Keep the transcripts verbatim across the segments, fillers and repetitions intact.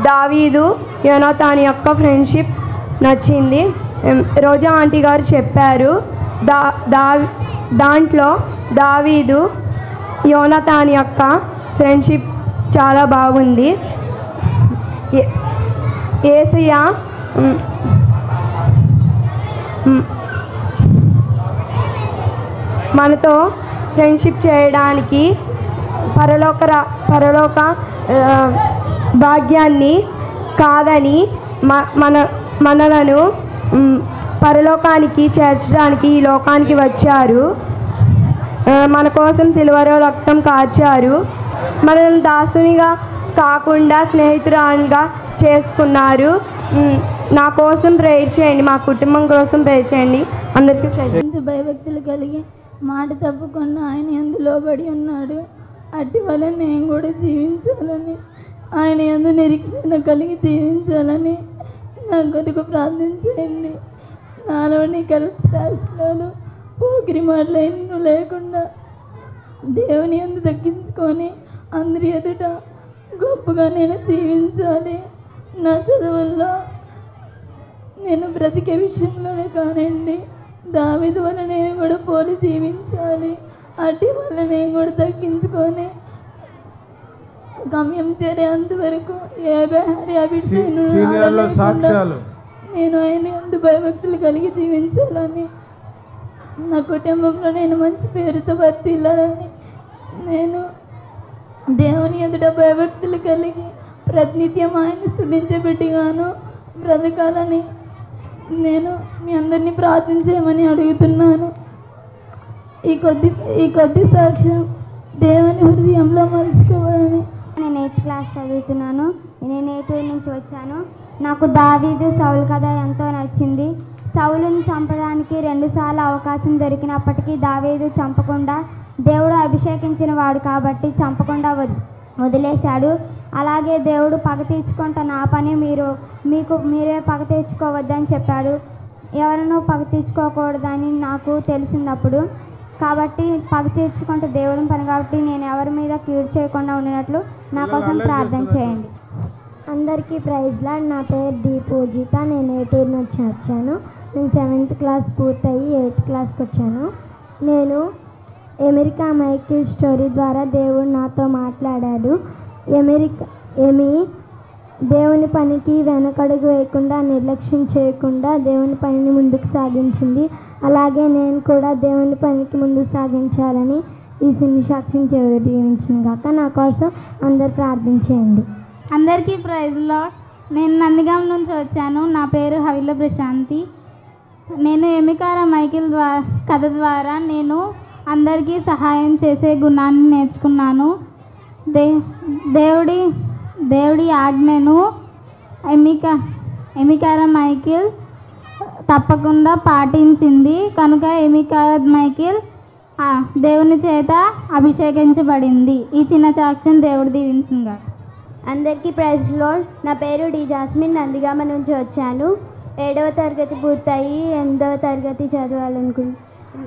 దావీదు యోనాతాను యొక్క ఫ్రెండ్షిప్ నచ్చింది. రోజా ఆంటీ గారు చెప్పారు దా దా దాంట్లో దావీదు యోనాతాను యొక్క ఫ్రెండ్షిప్ చాలా బాగుంది. యేసయ్య మనతో ఫ్రెండ్షిప్ చేయడానికి పరలోక పరలోక భాగ్యాన్ని కాదని మన మనలను పరలోకానికి చేర్చడానికి ఈ లోకానికి వచ్చారు. మన కోసం సిలువలో రక్తం కార్చారు. మనల్ని దాసునిగా కాకుండా స్నేహితురాలుగా చేసుకున్నారు. నా కోసం ప్రేయర్ చేయండి, మా కుటుంబం కోసం ప్రేయర్ చేయండి. అందరికీ భయభక్తులు కలిగి మాట తప్పకుండా ఆయన యందు లోబడి ఉన్నాడు. అట్టి వల్ల నేను కూడా జీవించాలని, ఆయన యందు నిరీక్షణ కలిగి జీవించాలని నా కొరకు ప్రార్థన చేయండి. నాలోని కష్టాలు పోకిరి మాటలు ఎన్నో లేకుండా దేవుని యందు తగ్గించుకొని అందరి ఎదుట గొప్పగా నేను జీవించాలి. నా చదువుల్లో నేను బ్రతికే విషయంలోనే కానండి, దావీదు వల్ల నేను కూడా పోలి జీవించాలి. అటు వల్ల నేను కూడా తగ్గించుకొని గమ్యం చేరేంత వరకు ఏ నేను ఆయన అందు భయభక్తులు కలిగి జీవించాలని, నా కుటుంబంలో నేను మంచి పేరుతో వర్తిల్లాలని, నేను దేవుని ఎదుట భయభక్తులు కలిగి ప్రతినిత్యం ఆయన స్తుతించే బిడ్డగాను బ్రతకాలని నేను మీ అందరినీ ప్రార్థించేయమని అడుగుతున్నాను. ఈ కొద్ది ఈ కొద్ది సాక్ష్యం దేవుని హృదయంలో మలుచుకోవాలని. నేను ఎయిత్ క్లాస్ చదువుతున్నాను. నేను ఏటూరు నుంచి వచ్చాను. నాకు దావీదు సౌలు కథ ఎంతో నచ్చింది. సౌలుని చంపడానికి రెండుసార్లు అవకాశం దొరికినప్పటికీ దావీదు చంపకుండా, దేవుడు అభిషేకించిన వాడు కాబట్టి చంపకుండా వదిలేశాడు. అలాగే దేవుడు పగ తీర్చుకుంటా నా పని మీరు మీకు మీరే పగ తీర్చుకోవద్దని చెప్పాడు. ఎవరినూ పగ తీర్చుకోకూడదని నాకు తెలిసినప్పుడు, కాబట్టి పగ తీర్చుకుంటే దేవుడి పని కాబట్టి నేను ఎవరి మీద కీడు చేయకుండా ఉండినట్లు నా కోసం ప్రార్థన చేయండి. అందరికీ ప్రైజ్ లార్డ్. నా పేరు డి పూజిత. నేను ఏటూరు నుంచి వచ్చాను. నేను సెవెంత్ క్లాస్ పూర్తయి ఎయిత్ క్లాస్కి వచ్చాను. నేను అమెరికా మైకిల్ స్టోరీ ద్వారా దేవుడు నాతో మాట్లాడాడు. అమెరికా ఏమి దేవుని పనికి వెనకడుగు వేయకుండా, నిర్లక్ష్యం చేయకుండా దేవుని పనిని ముందుకు సాగించింది. అలాగే నేను కూడా దేవుని పనికి ముందుకు సాగించాలని ఈ సిన్ని సాక్ష్యం జీవించిన కాక నా కోసం అందరు ప్రార్థించేయండి. అందరికీ ప్రైజ్ లార్డ్. నేను నందిగాం నుంచి వచ్చాను. నా పేరు హవిల ప్రశాంతి. నేను ఎమికార మైకిల్ ద్వారా కథ ద్వారా నేను అందరికీ సహాయం చేసే గుణాన్ని నేర్చుకున్నాను. దే దేవుడి దేవుడి ఆజ్ఞను ఎమికా ఎమికార మైకిల్ తప్పకుండా పాటించింది కనుక ఎమికార మైకిల్ దేవుని చేత అభిషేకించబడింది. ఈ చిన్న సాక్ష్యం దేవుడు దీవించిందిగా. అందరికీ ప్రైజ్ లార్డ్. నా పేరు డి జాస్మిన్. నందిగామ నుంచి వచ్చాను. ఏడవ తరగతి పూర్తయి ఎనిమిదవ తరగతి చదవాలనుకుంటున్నాను.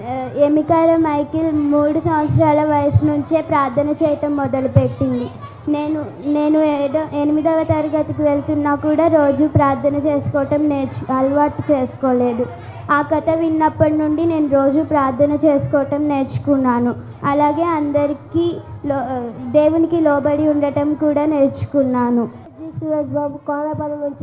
ఎమికార మైకిల్ మూడు సంవత్సరాల వయసు నుంచే ప్రార్థన చేయటం మొదలుపెట్టింది. నేను నేను ఏడో ఎనిమిదవ తరగతికి వెళ్తున్నా కూడా రోజు ప్రార్థన చేసుకోవటం నేర్చు అలవాటు చేసుకోలేదు. ఆ కథ విన్నప్పటి నుండి నేను రోజు ప్రార్థన చేసుకోవటం నేర్చుకున్నాను. అలాగే అందరికీ లో దేవునికి లోబడి ఉండటం కూడా నేర్చుకున్నాను. సురేష్ బాబు కోనపల్లి నుంచి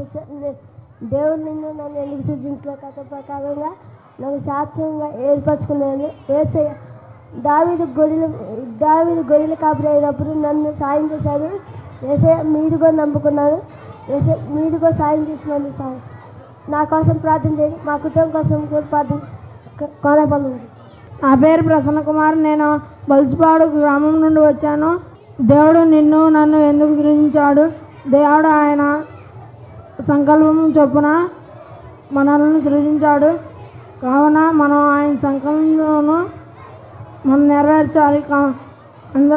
దేవుడు నిన్ను నన్ను ఎందుకు సూచించిన కథ ప్రకారంగా నాకు సాక్ష్యంగా ఏర్పరచుకున్నాను. ఏసయ్య దావీదు గొర్రెలు దావీదు గొర్రెలు కాపరి అయినప్పుడు నన్ను సాయం చేశారు. ఏసయ్య మీరు కూడా నమ్ముకున్నాను. ఏసయ్య మీరు కూడా సాయం చేసినందుకు సాయం. నా కోసం ప్రార్థన చేయండి. మా కుటుంబం కోసం కూడా ప్రార్థన. కోనపల్లి. నా పేరు ప్రసన్న కుమార్. నేను బల్సిపాడు గ్రామం నుండి వచ్చాను. దేవుడు నిన్ను నన్ను ఎందుకు సృజించాడు? దేవుడు ఆయన సంకల్పం చొప్పున మనల్ని సృజించాడు. కావున మనం ఆయన సంకల్పంలోనూ మనం నెరవేర్చాలి. అంద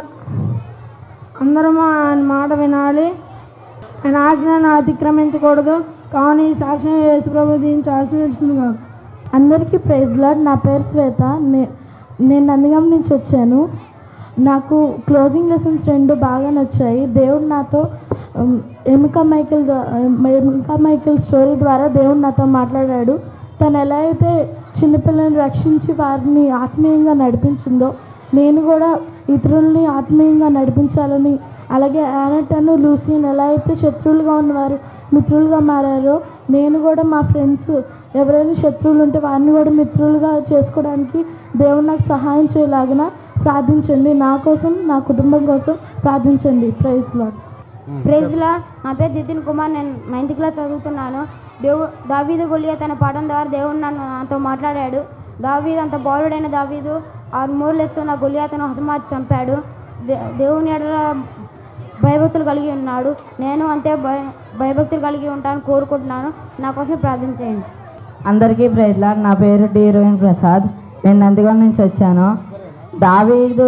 అందరము ఆయన మాట వినాలి. ఆయన ఆజ్ఞను అతిక్రమించకూడదు. కావున ఈ సాక్ష్యం యేసు ప్రభు దీనికి ఆశీర్వదిస్తుంది కాదు. అందరికీ ప్రైజ్ లార్డ్. నా పేరు శ్వేత. నే నేను నందిగాం నుంచి వచ్చాను. నాకు క్లోజింగ్ లెసన్స్ రెండు బాగా నచ్చాయి. దేవుడు నాతో Emika Michael Emika Michael story ద్వారా దేవుడు నాతో మాట్లాడాడు. తను ఎలా అయితే చిన్నపిల్లల్ని రక్షించి వారిని ఆత్మీయంగా నడిపించిందో నేను కూడా ఇతరుల్ని ఆత్మీయంగా నడిపించాలని, అలాగే యానెట్టను లూసియన్ ఎలా అయితే శత్రువులుగా ఉన్నవారు మిత్రులుగా మారారో నేను కూడా మా ఫ్రెండ్స్ ఎవరైనా శత్రువులు ఉంటే వారిని కూడా మిత్రులుగా చేసుకోవడానికి దేవుడు నాకు సహాయం చేయలాగిన ప్రార్థించండి. నా కోసం, నా కుటుంబం కోసం ప్రార్థించండి. Praise lord. Praise lord. నా పేరు జితిన్ కుమార్. నేను నైన్త్ క్లాస్ చదువుతున్నాను. దేవు దావీదు గొలియాతు అనే పాఠం ద్వారా దేవుడు నన్ను నాతో మాట్లాడాడు. దావీదు అంత బాలుడైన దావీదు ఆరు మూరలు ఎత్తున్న గొలియాతును హతమార్చి చంపాడు. దే దేవుని ఎడల భయభక్తులు కలిగి ఉన్నాడు. నేను అంతే భయ భయభక్తులు కలిగి ఉంటాను కోరుకుంటున్నాను. నా కోసం ప్రార్థించేయండి. అందరికీ ప్రైజ్ లార్డ్. నా పేరు డి రోహిణ్ ప్రసాద్. నేను నందిగం నుంచి వచ్చాను. దావీదు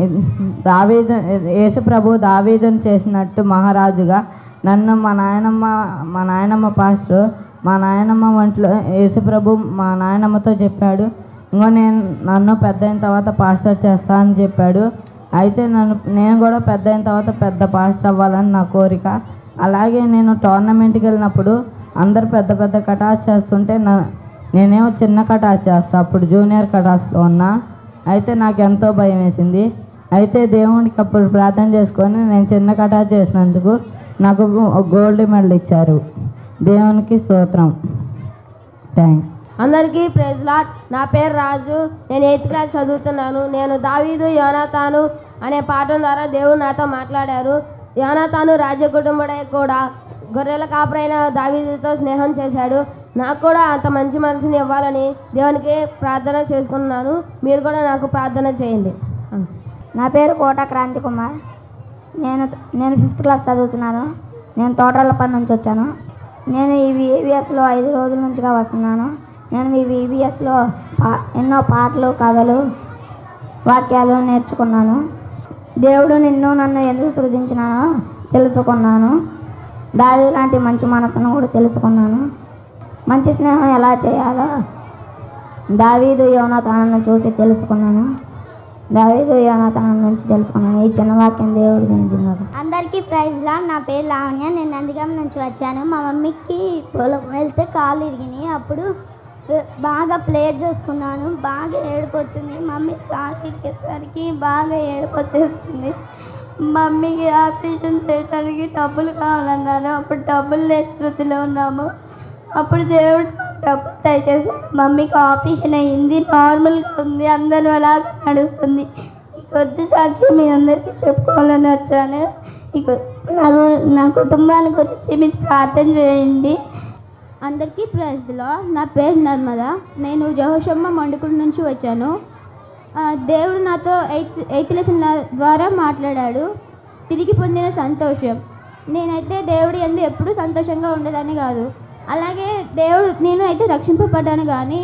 దావీదు యేసు ప్రభు దావీదుని చేసినట్టు మహారాజుగా నన్ను మా నాయనమ్మ మా నాయనమ్మ పాస్టర్ మా నాయనమ్మ వంట్లో యేసు ప్రభు మా నాయనమ్మతో చెప్పాడు, ఇంకో నేను నన్ను పెద్ద అయిన తర్వాత పాస్టర్ చేస్తా అని చెప్పాడు. అయితే నన్ను నేను కూడా పెద్ద అయిన తర్వాత పెద్ద పాస్టర్ అవ్వాలని నా కోరిక. అలాగే నేను టోర్నమెంట్కి వెళ్ళినప్పుడు అందరు పెద్ద పెద్ద కటాస్ చేస్తుంటే నా నేనేమో చిన్న కటాస్ చేస్తా. అప్పుడు జూనియర్ కటాస్లో ఉన్నా. అయితే నాకు ఎంతో భయం వేసింది. అయితే దేవునికి అప్పుడు ప్రార్థన చేసుకొని నేను చిన్న కటాస్ చేసినందుకు నాకు గోల్డ్ మెడల్ ఇచ్చారు. దేవునికి స్తోత్రం. థ్యాంక్స్. అందరికీ ప్రైజ్ లార్డ్. నా పేరు రాజు. నేను ఎయిత్ క్లాస్ చదువుతున్నాను. నేను దావీదు యోనాతాను అనే పాఠం ద్వారా దేవుడు నాతో మాట్లాడారు. యోనాతాను రాజ్య కుటుంబుడే కూడా గొర్రెల కాపరైన దావీదుతో స్నేహం చేశాడు. నాకు కూడా అంత మంచి మనసుని ఇవ్వాలని దేవునికి ప్రార్థన చేసుకున్నాను. మీరు కూడా నాకు ప్రార్థన చేయండి. నా పేరు కోట క్రాంతి కుమార్. నేను నేను ఫిఫ్త్ క్లాస్ చదువుతున్నాను. నేను తోటలపల్లి నుంచి వచ్చాను. నేను ఈ వివిఎస్లో ఐదు రోజుల నుంచిగా వస్తున్నాను. నేను ఈ వివిఎస్లో పా ఎన్నో పాటలు, కథలు, వాక్యాలు నేర్చుకున్నాను. దేవుడు నిన్ను నన్ను ఎందుకు సృజించినానో తెలుసుకున్నాను. దావీదు లాంటి మంచి మనసును కూడా తెలుసుకున్నాను. మంచి స్నేహం ఎలా చేయాలో దావీదు యోనాతాను చూసి తెలుసుకున్నాను. దావీదు యోనాతాను నుంచి తెలుసుకున్నాను. ఈ చిన్న వాక్యం దేవుడు దించినాడు. అందరికీ ప్రైజ్ లార్డ్. నా పేరు లావణ్య. నేను నందిగం నుంచి వచ్చాను. మా మమ్మీకి పొలం వెళ్తే కాలు ఇరిగినాయి. అప్పుడు బాగా ప్లేట్ చేసుకున్నాను. బాగా ఏడుపు వచ్చింది. మమ్మీ కాలు ఇరిగేసరికి బాగా ఏడుపు వచ్చేస్తుంది. మమ్మీకి ఆపరేషన్ చేయడానికి డబ్బులు కావాలన్నారు. అప్పుడు డబ్బులు లేని స్థితిలో ఉన్నాము. అప్పుడు దేవుడు డబ్బులు దయచేసి మమ్మీకి ఆపరేషన్ అయ్యింది. నార్మల్గా ఉంది. అందరూ అలాగే నడుస్తుంది. ఈ కొద్ది సాక్ష్యం మీ అందరికీ చెప్పుకోవాలని వచ్చాను. ఇక నాకు నా కుటుంబాన్ని గురించి మీరు ప్రార్థన చేయండి. అందరికీ ప్రైజ్లో. నా పేరు నర్మదా. నేను జోషమ్మ మండుకుడి నుంచి వచ్చాను. దేవుడు నాతో ఎయిత్ ఎయిత్ లెసన్ ద్వారా మాట్లాడాడు. తిరిగి పొందిన సంతోషం. నేనైతే దేవుడి యందు ఎప్పుడూ సంతోషంగా ఉండేదాన్ని కాదు. అలాగే దేవుడు నేను అయితే రక్షింపబడ్డాను, కానీ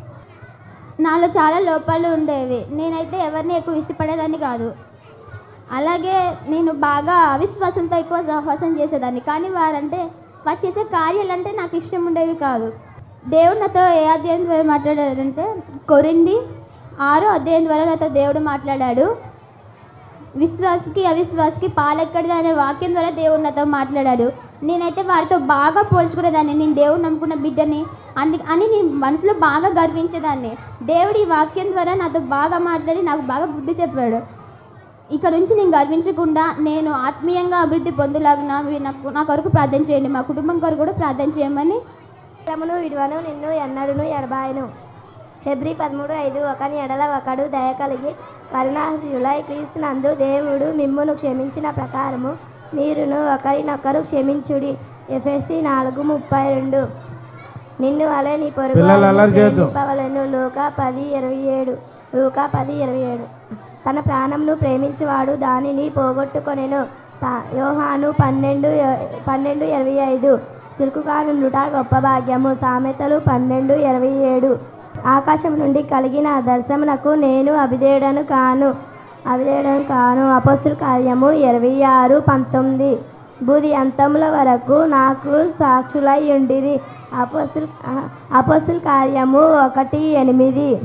నాలో చాలా లోపాలు ఉండేవి. నేనైతే ఎవరిని ఎక్కువ ఇష్టపడేదాన్ని కాదు. అలాగే నేను బాగా అవిశ్వాసంతో ఎక్కువ సహవాసం చేసేదాన్ని. కానీ వారంటే వారు చేసే కార్యాలంటే నాకు ఇష్టం ఉండేవి కాదు. దేవుడు నాతో ఏ అధ్యాయం ద్వారా మాట్లాడాడంటే కొరింథీ ఆరో అధ్యాయం ద్వారా నాతో దేవుడు మాట్లాడాడు. విశ్వాసకి అవిశ్వాసకి పాలెక్కడిది అనే వాక్యం ద్వారా దేవుడు నాతో మాట్లాడాడు. నేనైతే వారితో బాగా పోల్చుకునేదాన్ని. నేను దేవుడు నమ్ముకున్న బిడ్డని అందు అని నేను మనసులో బాగా గర్వించేదాన్ని. దేవుడు ఈ వాక్యం ద్వారా నాతో బాగా మాట్లాడి నాకు బాగా బుద్ధి చెప్పాడు. ఇక నుంచి నేను గర్వించకుండా నేను ఆత్మీయంగా అభివృద్ధి పొందులాగిన నాకు నా కొరకు ప్రార్థన చేయండి. మా కుటుంబం కొరకు కూడా ప్రార్థన చేయమని. తమ్మును విడువను నిన్ను ఎన్నడును ఎడబాయను. హెబ్రీ పదమూడు ఐదు ఒకని ఎడల ఒకడు దయ కలిగి కరుణాహృదయులై క్రీస్తునందు దేవుడు మిమ్మును క్షమించిన ప్రకారము మీరును ఒకరినొకరు క్షమించుడి. ఎఫెసీ నాలుగు ముప్పై రెండు. నిన్ను వలె నీ పొరుగు ప్రేమింపవలెను. లూకా పది ఇరవై ఏడు లూకా పది ఇరవై ఏడు. తన ప్రాణంను ప్రేమించువాడు దానిని పోగొట్టుకొనెను. యోహాను పన్నెండు పన్నెండు ఇరవై ఐదు. చురుకుగానుండుట గొప్ప భాగ్యము. సామెతలు పన్నెండు ఇరవై ఏడు. ఆకాశం నుండి కలిగిన దర్శనమునకు నేను అవిధేయుడను కాను అవిధేయుడను కాను అపొస్తలుల కార్యము ఇరవై ఆరు పంతొమ్మిది. బుధి అంతముల వరకు నాకు సాక్షులై ఉండిరి. అపొస్తలుల అపొస్తలుల కార్యము ఒకటి ఎనిమిది.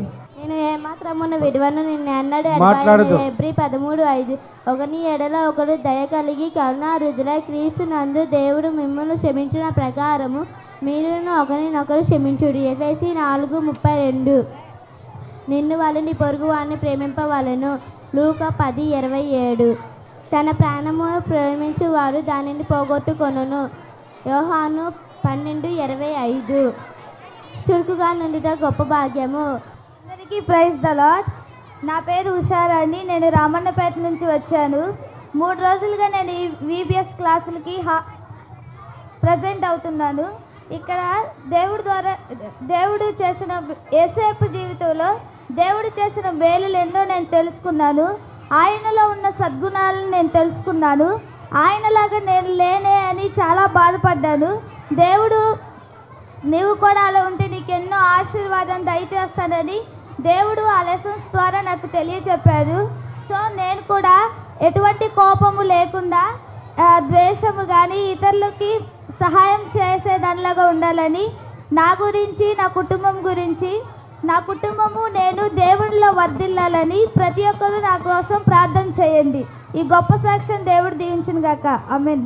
నేను ఏమాత్రమున విడువను నిన్ను అన్నాడు మాట్లాడదు. ఎబ్రి పదమూడు ఐదు ఒకని ఎడల ఒకడు దయ కలిగి కరుణాహృదులై క్రీస్తు నందు దేవుడు మిమ్మల్ని క్షమించిన ప్రకారము మీరును ఒకరినొకరు క్షమించుడి. ఎఫెసీ నాలుగు ముప్పై రెండు నిన్ను వాళ్ళు నీ పొరుగు వారిని ప్రేమింపవలెను. లూకా పది ఇరవై ఏడు తన ప్రాణము ప్రేమించు వారు దానిని పోగొట్టుకొనును. యోహాను పన్నెండు ఇరవై ఐదు చురుకుగా నుండిట గొప్ప భాగ్యము. అందరికీ ప్రైజ్ ద లార్డ్. నా పేరు ఉషారాణి. నేను రామన్నపేట నుంచి వచ్చాను. మూడు రోజులుగా నేను ఈ విబిఎస్ క్లాసులకి హా ప్రజెంట్ అవుతున్నాను. ఇక్కడ దేవుడి ద్వారా దేవుడు చేసిన యేసేపు జీవితంలో దేవుడు చేసిన మేలులు ఎన్నో నేను తెలుసుకున్నాను. ఆయనలో ఉన్న సద్గుణాలను నేను తెలుసుకున్నాను. ఆయనలాగా నేను లేనే అని చాలా బాధపడ్డాను. దేవుడు నీవు కూడా అలా ఉంటే నీకు ఎన్నో ఆశీర్వాదం దయచేస్తానని దేవుడు ఆ లెసన్స్ ద్వారా నాకు తెలియచెప్పారు. సో నేను కూడా ఎటువంటి కోపము లేకుండా ద్వేషము కానీ ఇతరులకి సహాయం చేసేదానిలాగా ఉండాలని, నా గురించి నా కుటుంబం గురించి నా కుటుంబము నేను దేవుడిలో వర్ధిల్లాలని ప్రతి ఒక్కరూ నా కోసం ప్రార్థన చేయండి. ఈ గొప్ప సాక్ష్యం దేవుడు దీవించును గాక. ఆమేన్.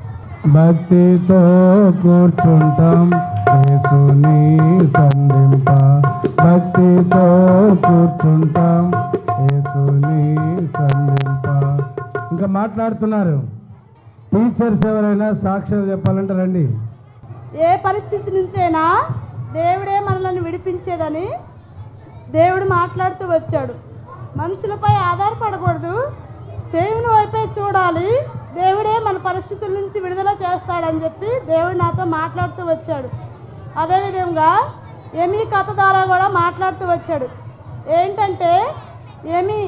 భక్తితో కూర్చుంటాం యేసుని సంధింప, భక్తితో కూర్చుంటాం యేసుని సంధింప. ఇంకా మాట్లాడుతున్నారు టీచర్స్ ఎవరైనా సాక్ష్యం చెప్పాలంటే రండి. ఏ పరిస్థితి నుంచైనా దేవుడే మనల్ని విడిపించేదని దేవుడు మాట్లాడుతూ వచ్చాడు. మనుషులపై ఆధారపడకూడదు, దేవుని వైపే చూడాలి. దేవుడే మన పరిస్థితుల నుంచి విడుదల చేస్తాడని చెప్పి దేవుడు నాతో మాట్లాడుతూ వచ్చాడు. అదేవిధంగా ఏమీ కథ ద్వారా కూడా మాట్లాడుతూ వచ్చాడు. ఏంటంటే ఏమీ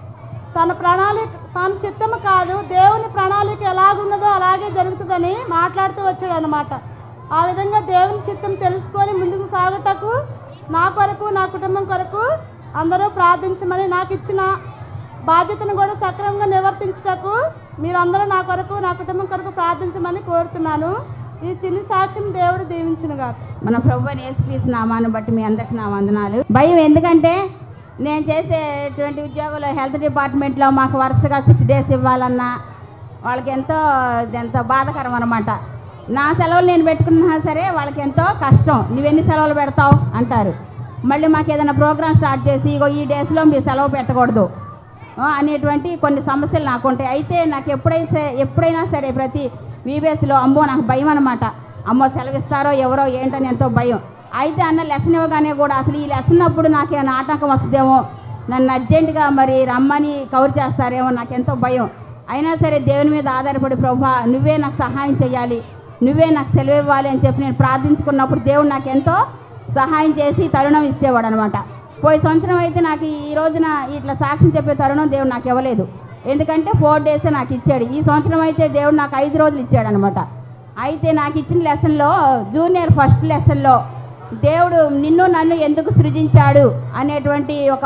తన ప్రణాళిక తన చిత్తము కాదు, దేవుని ప్రణాళిక ఎలాగున్నదో అలాగే జరుగుతుందని మాట్లాడుతూ వచ్చాడు అన్నమాట. ఆ విధంగా దేవుని చిత్తం తెలుసుకొని ముందుకు సాగుటకు నా కొరకు నా కుటుంబం కొరకు అందరూ ప్రార్థించమని, నాకు ఇచ్చిన బాధ్యతను కూడా సక్రమంగా నిర్వర్తించుటకు మీరందరూ నా కొరకు నా కుటుంబం కొరకు ప్రార్థించమని కోరుతున్నాను. ఈ చిన్ని సాక్ష్యం దేవుడు దీవించునుగా. మన ప్రభువైన యేసుక్రీస్తు నామాన్ని బట్టి మీ అందరికీ నా వందనాలు. భయం ఎందుకంటే నేను చేసేటువంటి ఉద్యోగంలో హెల్త్ డిపార్ట్మెంట్లో మాకు వరుసగా సిక్స్ డేస్ ఇవ్వాలన్నా వాళ్ళకి ఎంతో ఎంతో బాధకరం అనమాట. నా సెలవులు నేను పెట్టుకున్నా సరే వాళ్ళకి ఎంతో కష్టం. నువ్వెన్ని సెలవులు పెడతావు అంటారు. మళ్ళీ మాకు ఏదైనా ప్రోగ్రామ్ స్టార్ట్ చేసి ఇగో ఈ డేస్లో మీరు సెలవు పెట్టకూడదు అనేటువంటి కొన్ని సమస్యలు నాకు ఉంటాయి. అయితే నాకు ఎప్పుడైతే ఎప్పుడైనా సరే ప్రతి వీబీఎస్లో అమ్మో నాకు భయం అనమాట. అమ్మో సెలవిస్తారో ఎవరో ఏంటని ఎంతో భయం. అయితే అన్న లెసన్ ఇవ్వగానే కూడా అసలు ఈ లెసన్ అప్పుడు నాకేమైనా ఆటంకం వస్తుందేమో, నన్ను అర్జెంటుగా మరి రమ్మని కవర్ చేస్తారేమో నాకు ఎంతో భయం. అయినా సరే దేవుని మీద ఆధారపడి ప్రభువా నువ్వే నాకు సహాయం చేయాలి, నువ్వే నాకు సెలవు ఇవ్వాలి అని చెప్పి నేను ప్రార్థించుకున్నప్పుడు దేవుడు నాకు ఎంతో సహాయం చేసి తరుణం ఇచ్చేవాడు అనమాట. పోయి సంవత్సరం అయితే నాకు ఈ రోజున ఇట్లా సాక్ష్యం చెప్పే తరుణం దేవుడు నాకు ఇవ్వలేదు. ఎందుకంటే ఫోర్ డేసే నాకు ఇచ్చాడు. ఈ సంవత్సరం అయితే దేవుడు నాకు ఐదు రోజులు ఇచ్చాడు అనమాట. అయితే నాకు ఇచ్చిన లెసన్లో జూనియర్ ఫస్ట్ లెసన్లో దేవుడు నిన్ను నన్ను ఎందుకు సృజించాడు అనేటువంటి ఒక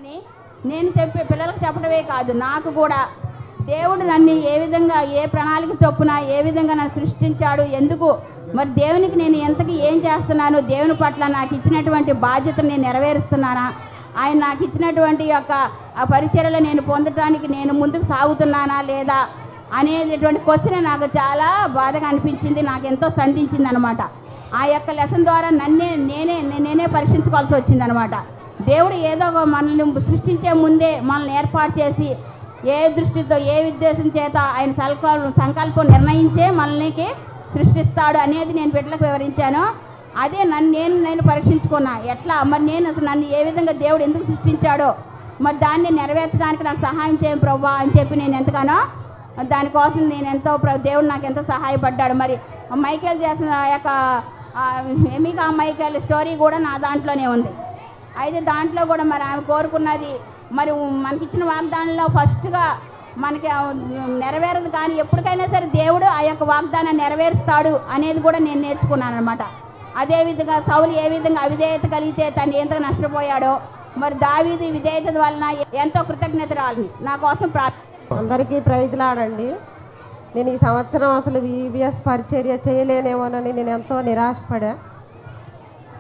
నేను చెప్పే పిల్లలకు చెప్పడమే కాదు, నాకు కూడా దేవుడు నన్ను ఏ విధంగా ఏ ప్రణాళిక చొప్పున ఏ విధంగా నన్ను సృష్టించాడు, ఎందుకు మరి దేవునికి నేను ఎంతకి ఏం చేస్తున్నాను, దేవుని పట్ల నాకు ఇచ్చినటువంటి బాధ్యతను నేను నెరవేరుస్తున్నానా, ఆయన నాకు ఇచ్చినటువంటి యొక్క ఆ పరిచర్యలో నేను పొందడానికి నేను ముందుకు సాగుతున్నానా లేదా అనేటటువంటి క్వశ్చన్ నాకు చాలా బాధగా అనిపించింది, నాకు ఎంతో సంధించింది అనమాట. ఆ యొక్క లెసన్ ద్వారా నన్నే నేనే నేనే పరీక్షించుకోవాల్సి వచ్చింది అనమాట. దేవుడు ఏదో ఒక మనల్ని సృష్టించే ముందే మనల్ని ఏర్పాటు చేసి ఏ దృష్టితో ఏ ఉద్దేశం చేత ఆయన సంకల్పం సంకల్పం నిర్ణయించే మనల్ని సృష్టిస్తాడు అనేది నేను బిడ్డలకు వివరించాను. అదే నన్ను నేను నేను పరీక్షించుకున్నా. ఎట్లా మరి నేను అసలు నన్ను ఏ విధంగా దేవుడు ఎందుకు సృష్టించాడో మరి దాన్ని నెరవేర్చడానికి నాకు సహాయం చేయం ప్రభువా అని చెప్పి నేను ఎంతగానో దానికోసం నేను ఎంతో దేవుడు నాకు ఎంతో సహాయపడ్డాడు. మరి మైకేల్ చేసిన ఆ యొక్క ఎమికా మైకేల్ స్టోరీ కూడా నా దాంట్లోనే ఉంది. అయితే దాంట్లో కూడా మరి ఆమె కోరుకున్నది మరి మనకిచ్చిన వాగ్దానంలో ఫస్ట్గా మనకి నెరవేరదు, కానీ ఎప్పటికైనా సరే దేవుడు ఆ యొక్క వాగ్దానాన్ని నెరవేరుస్తాడు అనేది కూడా నేను నేర్చుకున్నాను అనమాట. అదేవిధంగా సౌలు ఏ విధంగా అవిధేయత కలిగితే తను ఎంత నష్టపోయాడో మరి దావీదు విధేయత వలన ఎంతో కృతజ్ఞతరాలని నా కోసం ప్రార్థన. అందరికీ ప్రైజ్లాడండి. నేను ఈ సంవత్సరం అసలు విబిఎస్ పరిచర్య చేయలేనేమోనని నేను ఎంతో నిరాశపడా.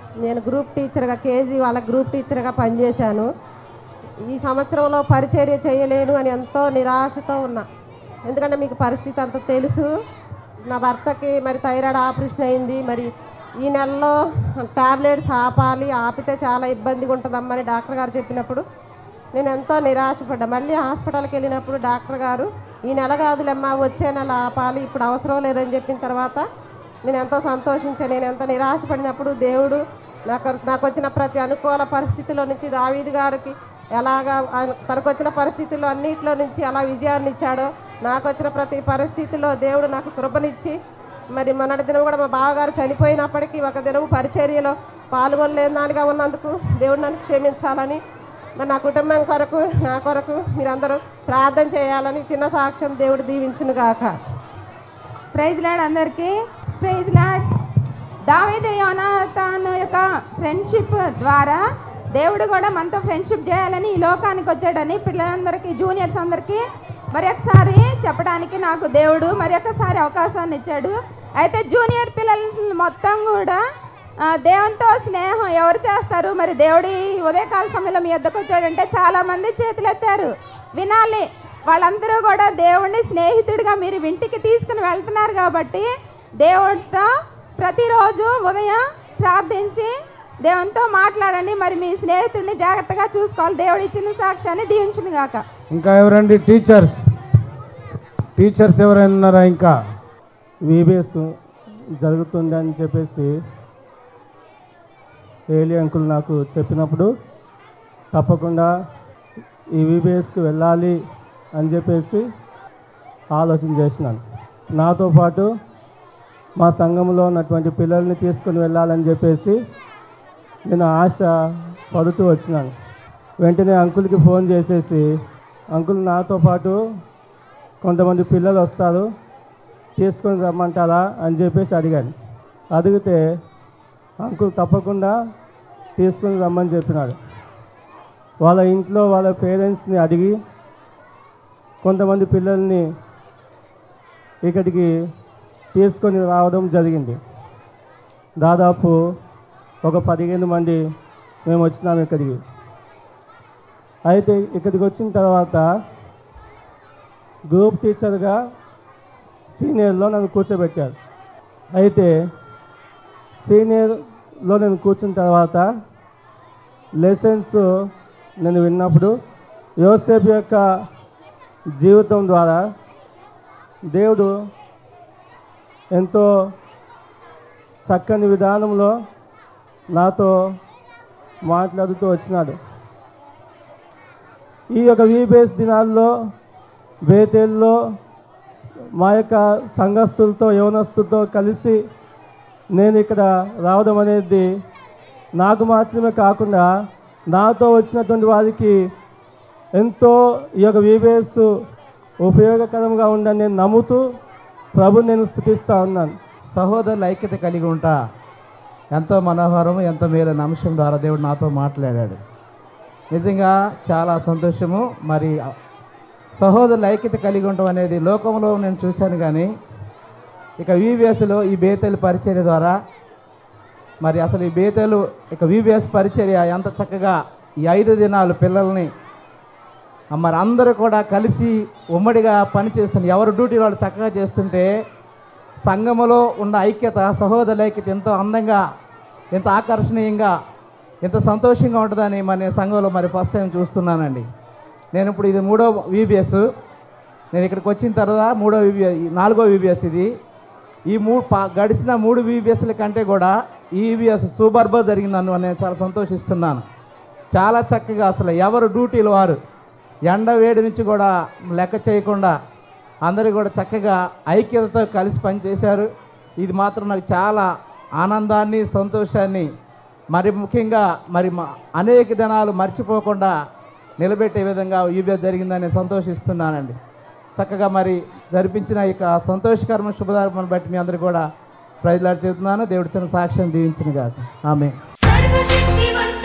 నేను గ్రూప్ టీచర్గా కేజీ వాళ్ళ గ్రూప్ టీచర్గా పనిచేశాను. ఈ సంవత్సరంలో పరిచర్య చేయలేను అని ఎంతో నిరాశతో ఉన్నా. ఎందుకంటే మీకు పరిస్థితి అంత తెలుసు. నా భర్తకి మరి థైరాయిడ్ ఆపరేషన్ అయింది. మరి ఈ నెలలో టాబ్లెట్స్ ఆపాలి, ఆపితే చాలా ఇబ్బందిగా ఉంటుందమ్మని డాక్టర్ గారు చెప్పినప్పుడు నేను ఎంతో నిరాశపడ్డా. మళ్ళీ హాస్పిటల్కి వెళ్ళినప్పుడు డాక్టర్ గారు ఈ నెల కాదులేమ్మా వచ్చే నెల ఆపాలి, ఇప్పుడు అవసరం లేదని చెప్పిన తర్వాత నేను ఎంతో సంతోషించాను. నేను ఎంత నిరాశపడినప్పుడు దేవుడు నాకు నాకు వచ్చిన ప్రతి అనుకూల పరిస్థితుల్లో నుంచి దావీదు గారికి ఎలాగా తనకు వచ్చిన పరిస్థితుల్లో అన్నింటిలో నుంచి ఎలా విజయాన్ని ఇచ్చాడో, నాకు వచ్చిన ప్రతి పరిస్థితిలో దేవుడు నాకు కృపనిచ్చి మరి మొన్నటి దినం కూడా మా బావగారు చనిపోయినప్పటికీ ఒక దినం పరిచర్యలో పాల్గొనలేని దానిగా ఉన్నందుకు దేవుడు నన్ను క్షమించాలని, మరి నా కుటుంబం కొరకు నా కొరకు మీరందరూ ప్రార్థన చేయాలని చిన్న సాక్ష్యం దేవుడు దీవించును గాక. ప్రైజ్ లార్డ్ అందరికీ. Praise lord. దావీదు యోనాతాను యొక్క ఫ్రెండ్షిప్ ద్వారా దేవుడు కూడా మనతో ఫ్రెండ్షిప్ చేయాలని ఈ లోకానికి వచ్చాడని పిల్లలందరికీ జూనియర్స్ అందరికీ మరి ఒకసారి చెప్పడానికి నాకు దేవుడు మరి ఒకసారి అవకాశాన్ని ఇచ్చాడు. అయితే జూనియర్ పిల్లలు మొత్తం కూడా దేవునితో స్నేహం ఎవరు చేస్తారు? మరి దేవుడి ఉదయకాల సమయంలో మీ వద్దకు వచ్చాడంటే చాలామంది చేతులు ఎత్తారు. వినాలి, వాళ్ళందరూ కూడా దేవుడిని స్నేహితుడిగా మీరు ఇంటికి తీసుకుని వెళ్తున్నారు కాబట్టి దేవుడితో ప్రతిరోజు ఉదయం ప్రార్థించి దేవునితో మాట్లాడండి. మరి మీ స్నేహితుడిని జాగ్రత్తగా చూసుకోవాలి. దేవుడు ఇచ్చిన సాక్ష్యాన్ని దీవించును గాక. ఇంకా ఎవరండి టీచర్స్? టీచర్స్ ఎవరైనా ఉన్నారా? ఇంకా వీబీఎస్ జరుగుతుంది అని చెప్పేసి ఏలి అంకుల్ నాకు చెప్పినప్పుడు తప్పకుండా ఈ వీబీఎస్కి వెళ్ళాలి అని చెప్పేసి ఆలోచన చేసినాను. నాతో పాటు మా సంఘంలో ఉన్నటువంటి పిల్లల్ని తీసుకుని వెళ్ళాలని చెప్పేసి నేను ఆశ పడుతూ వచ్చినాను. వెంటనే అంకుల్కి ఫోన్ చేసేసి, అంకుల్ నాతో పాటు కొంతమంది పిల్లలు వస్తారు, తీసుకొని రమ్మంటారా అని చెప్పేసి అడిగాను. అడిగితే అంకుల్ తప్పకుండా తీసుకొని రమ్మని చెప్పినాడు. వాళ్ళ ఇంట్లో వాళ్ళ పేరెంట్స్ని అడిగి కొంతమంది పిల్లల్ని ఇక్కడికి తీసుకొని రావడం జరిగింది. దాదాపు ఒక పదిహేను మంది మేము వచ్చినాము ఇక్కడికి. అయితే ఇక్కడికి వచ్చిన తర్వాత గ్రూప్ టీచర్గా సీనియర్లో నన్ను కూర్చోబెట్టారు. అయితే సీనియర్లో నేను కూర్చున్న తర్వాత లెసన్స్ నేను విన్నప్పుడు యోసేపు యొక్క జీవితం ద్వారా దేవుడు ఎంతో చక్కని విధానంలో నాతో మాట్లాడుతూ వచ్చినాడు. ఈ యొక్క వీబీఎస్ దినాల్లో బేతేల్లో మా యొక్క సంఘస్థులతో యవనస్తులతో కలిసి నేను ఇక్కడ రావడం అనేది నాకు మాత్రమే కాకుండా నాతో వచ్చినటువంటి వారికి ఎంతో ఈ యొక్క వీబీఎస్ ఉపయోగకరంగా ఉందని నేను నమ్ముతూ ప్రభుని నేను స్తుతిస్తూ ఉన్నాను. సహోదరుల ఐక్యత కలిగి ఉంటా ఎంతో మనోహరం, ఎంతో మేలైన అంశం ద్వారా దేవుడు నాతో మాట్లాడాడు. నిజంగా చాలా సంతోషము. మరి సహోదరుల ఐక్యత కలిగి ఉండటం అనేది లోకంలో నేను చూశాను, కానీ ఇక వీబీఎస్లో ఈ బేతేలు పరిచర్య ద్వారా మరి అసలు ఈ బేతేలు ఇక వీబీఎస్ పరిచర్య ఎంత చక్కగా ఈ ఐదు దినాలు పిల్లల్ని మరి అందరూ కూడా కలిసి ఉమ్మడిగా పనిచేస్తుంది. ఎవరు డ్యూటీ వాళ్ళు చక్కగా చేస్తుంటే సంఘములో ఉన్న ఐక్యత, సహోదరుల ఐక్యత ఎంతో అందంగా, ఎంత ఆకర్షణీయంగా, ఎంత సంతోషంగా ఉంటుందని మన సంఘంలో మరి ఫస్ట్ టైం చూస్తున్నానండి. నేను ఇప్పుడు ఇది మూడో వీబీఎస్. నేను ఇక్కడికి వచ్చిన తర్వాత మూడో వీబీఎస్, నాలుగో వీబీఎస్ ఇది. ఈ మూడు గడిచిన మూడు వీబీఎస్ల కంటే కూడా ఈ వీబీఎస్ సూపర్గా జరిగిందని నేను చాలా సంతోషిస్తున్నాను. చాలా చక్కగా అసలు ఎవరు డ్యూటీలు వారు ఎండ వేడి నుంచి కూడా లెక్క చేయకుండా అందరూ కూడా చక్కగా ఐక్యతతో కలిసి పనిచేశారు. ఇది మాత్రం నాకు చాలా ఆనందాన్ని, సంతోషాన్ని, మరి ముఖ్యంగా మరి అనేక దినాలు మర్చిపోకుండా నిలబెట్టే విధంగా వీబీఎస్ జరిగిందని సంతోషిస్తున్నానండి. చక్కగా మరి జరిపించిన ఇక సంతోషకరమైన శుభదార్మను బట్టి మీ అందరూ కూడా ప్రైజ్ లార్డ్ చెబుతున్నాను. దేవుడి చిన్న సాక్ష్యం దీవించిన కాదు. ఆమె